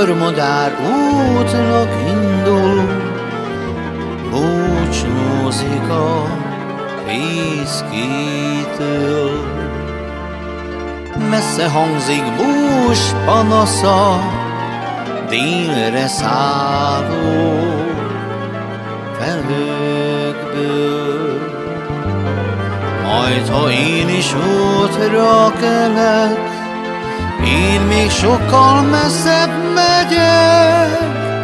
Dormodár útnak indul, búcsúzik a fészkitől. Messze hangzik bús panasza, délre szálló felhőkből. Majd, ha én is útra kelek, én még sokkal messzebb megyek.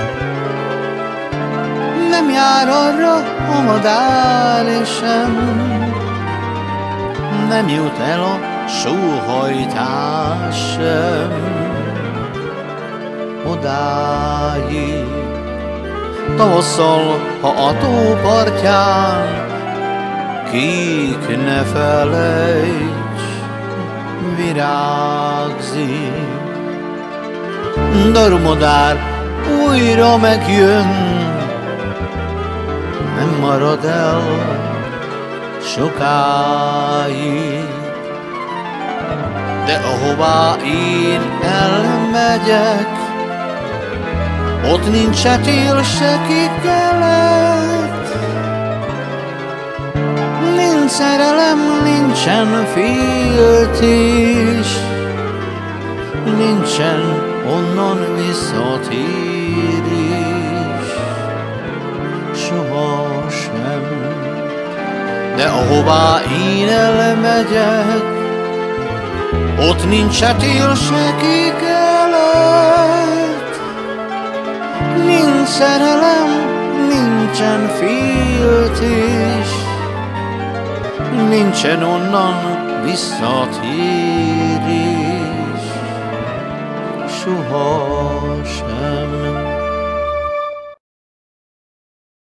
Nem jár arra a madár sem, nem jut el a sóhajtás sem. Odáig tavasszal, ha a tó partján kék ne felejts, virágzik. Dormodár újra megjön, nem marad el sokáig. De ahová én elmegyek, ott nincs se tél, se kelet. Nincs szerelem, nincsen féltés, nincsen onnan visszatérés, sohasem. De ahová én elmegyek, ott nincs se tél, se kelet. Nincs szerelem, nincsen féltés, nincsen onnan visszatérés, sohasem.